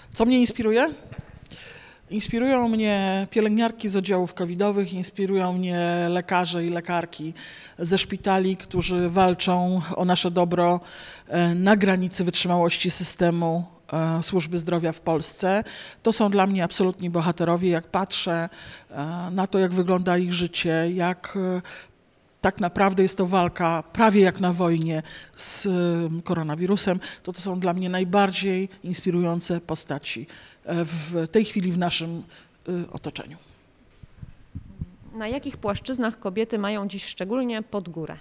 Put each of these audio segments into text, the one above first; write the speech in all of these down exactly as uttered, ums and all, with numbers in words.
Co mnie inspiruje? Inspirują mnie pielęgniarki z oddziałów covidowych, inspirują mnie lekarze i lekarki ze szpitali, którzy walczą o nasze dobro na granicy wytrzymałości systemu służby zdrowia w Polsce. To są dla mnie absolutni bohaterowie. Jak patrzę na to, jak wygląda ich życie, jak tak naprawdę jest to walka prawie jak na wojnie z koronawirusem, to to są dla mnie najbardziej inspirujące postaci w tej chwili w naszym otoczeniu. Na jakich płaszczyznach kobiety mają dziś szczególnie pod górę?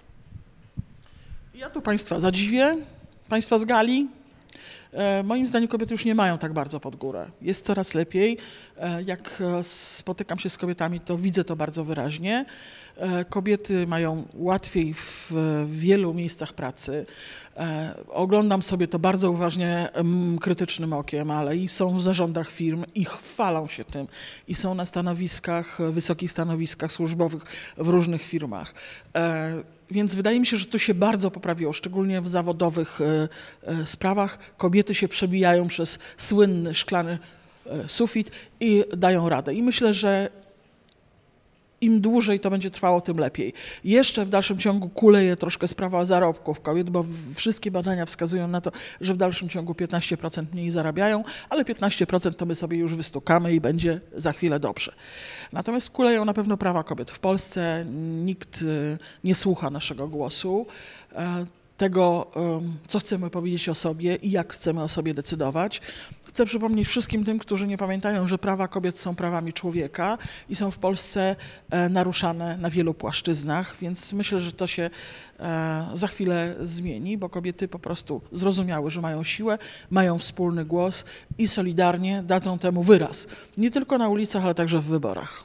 Ja tu Państwa zadziwię, Państwa zgali. Moim zdaniem kobiety już nie mają tak bardzo pod górę. Jest coraz lepiej. Jak spotykam się z kobietami, to widzę to bardzo wyraźnie. Kobiety mają łatwiej w wielu miejscach pracy. Oglądam sobie to bardzo uważnie, krytycznym okiem, ale i są w zarządach firm i chwalą się tym. I są na stanowiskach, wysokich stanowiskach służbowych w różnych firmach. Więc wydaje mi się, że to się bardzo poprawiło, szczególnie w zawodowych sprawach. Kobiety się przebijają przez słynny szklany sufit i dają radę. I myślę, że im dłużej to będzie trwało, tym lepiej. Jeszcze w dalszym ciągu kuleje troszkę sprawa zarobków kobiet, bo wszystkie badania wskazują na to, że w dalszym ciągu piętnaście procent mniej zarabiają, ale piętnaście procent to my sobie już wystukamy i będzie za chwilę dobrze. Natomiast kuleją na pewno prawa kobiet. W Polsce nikt nie słucha naszego głosu, tego, co chcemy powiedzieć o sobie i jak chcemy o sobie decydować. Chcę przypomnieć wszystkim tym, którzy nie pamiętają, że prawa kobiet są prawami człowieka i są w Polsce naruszane na wielu płaszczyznach, więc myślę, że to się za chwilę zmieni, bo kobiety po prostu zrozumiały, że mają siłę, mają wspólny głos i solidarnie dadzą temu wyraz. Nie tylko na ulicach, ale także w wyborach.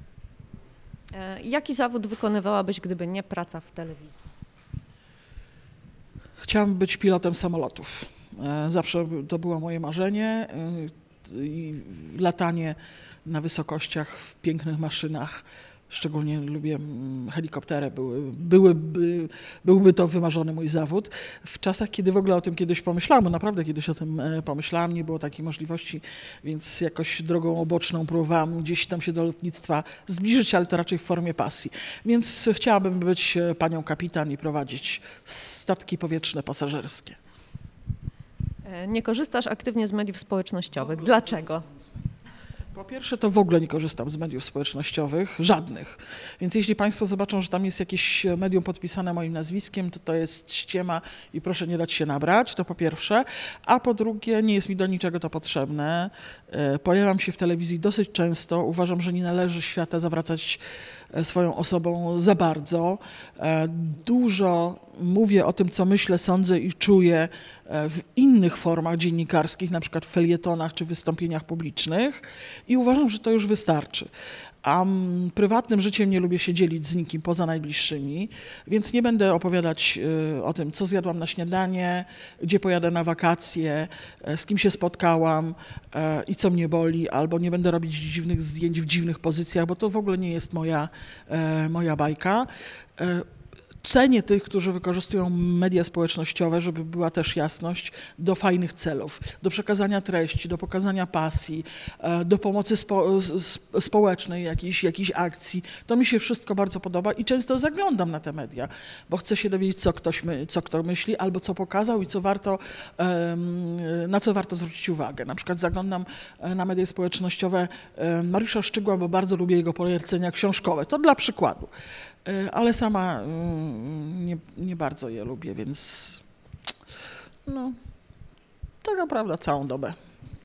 Jaki zawód wykonywałabyś, gdyby nie praca w telewizji? Chciałam być pilotem samolotów. Zawsze to było moje marzenie. Latanie na wysokościach, w pięknych maszynach. Szczególnie lubię helikoptery, były, byłyby, byłby to wymarzony mój zawód. W czasach, kiedy w ogóle o tym kiedyś pomyślałam, bo naprawdę kiedyś o tym pomyślałam, nie było takiej możliwości, więc jakoś drogą oboczną próbowałam gdzieś tam się do lotnictwa zbliżyć, ale to raczej w formie pasji. Więc chciałabym być panią kapitan i prowadzić statki powietrzne pasażerskie. Nie korzystasz aktywnie z mediów społecznościowych. Dlaczego? Po pierwsze, to w ogóle nie korzystam z mediów społecznościowych, żadnych. Więc jeśli Państwo zobaczą, że tam jest jakieś medium podpisane moim nazwiskiem, to to jest ściema i proszę nie dać się nabrać, to po pierwsze. A po drugie, nie jest mi do niczego to potrzebne. Pojawiam się w telewizji dosyć często. Uważam, że nie należy świata zawracać swoją osobą za bardzo. Dużo mówię o tym, co myślę, sądzę i czuję w innych formach dziennikarskich, na przykład w felietonach czy wystąpieniach publicznych i uważam, że to już wystarczy. A prywatnym życiem nie lubię się dzielić z nikim poza najbliższymi, więc nie będę opowiadać o tym, co zjadłam na śniadanie, gdzie pojadę na wakacje, z kim się spotkałam i co mnie boli, albo nie będę robić dziwnych zdjęć w dziwnych pozycjach, bo to w ogóle nie jest moja, moja bajka. Cenię tych, którzy wykorzystują media społecznościowe, żeby była też jasność, do fajnych celów, do przekazania treści, do pokazania pasji, do pomocy spo, społecznej, jakiejś, jakiejś akcji. To mi się wszystko bardzo podoba i często zaglądam na te media, bo chcę się dowiedzieć, co ktoś my, co kto myśli, albo co pokazał i co warto, na co warto zwrócić uwagę. Na przykład zaglądam na media społecznościowe Mariusza Szczygła, bo bardzo lubię jego polecenia książkowe. To dla przykładu. Ale sama nie, nie bardzo je lubię, więc no, tak naprawdę całą dobę.